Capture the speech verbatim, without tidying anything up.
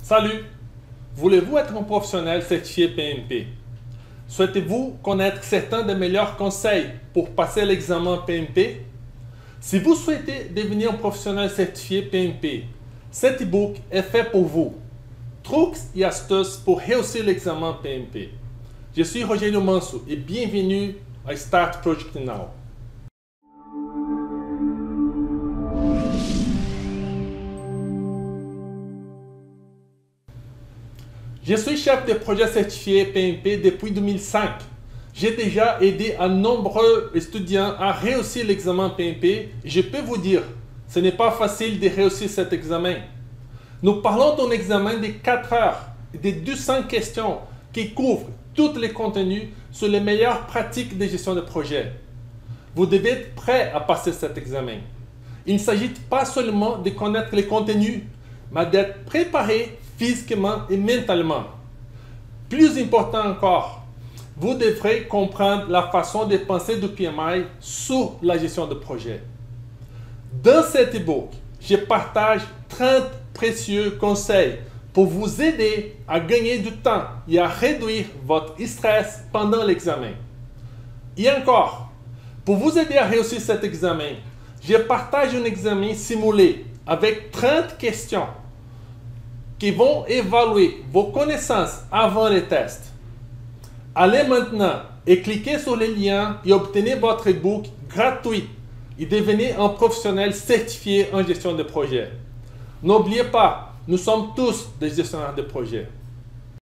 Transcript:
Salut! Voulez-vous être un professionnel certifié P M P? Souhaitez-vous connaître certains des meilleurs conseils pour passer l'examen P M P? Si vous souhaitez devenir un professionnel certifié P M P, cet e-book est fait pour vous. Trucs et astuces pour réussir l'examen P M P. Je suis Rogério Manso et bienvenue à Start Project Now. Je suis chef de projet certifié P M P depuis deux mille cinq. J'ai déjà aidé à nombreux étudiants à réussir l'examen P M P et je peux vous dire, ce n'est pas facile de réussir cet examen. Nous parlons d'un examen de quatre heures et de deux cents questions qui couvrent tous les contenus sur les meilleures pratiques de gestion de projet. Vous devez être prêt à passer cet examen. Il ne s'agit pas seulement de connaître les contenus, mais d'être préparé physiquement et mentalement. Plus important encore, vous devrez comprendre la façon de penser du P M I sur la gestion de projet. Dans cet e-book, je partage trente précieux conseils pour vous aider à gagner du temps et à réduire votre stress pendant l'examen. Et encore, pour vous aider à réussir cet examen, je partage un examen simulé avec trente questions qui vont évaluer vos connaissances avant les tests. Allez maintenant et cliquez sur les liens et obtenez votre e-book gratuit et devenez un professionnel certifié en gestion de projet. N'oubliez pas, nous sommes tous des gestionnaires de projet.